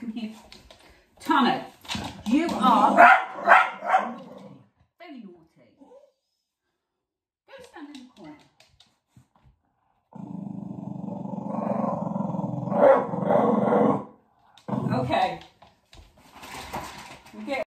come here. Tano, you are naughty. Very naughty. Go stand in the corner. Okay.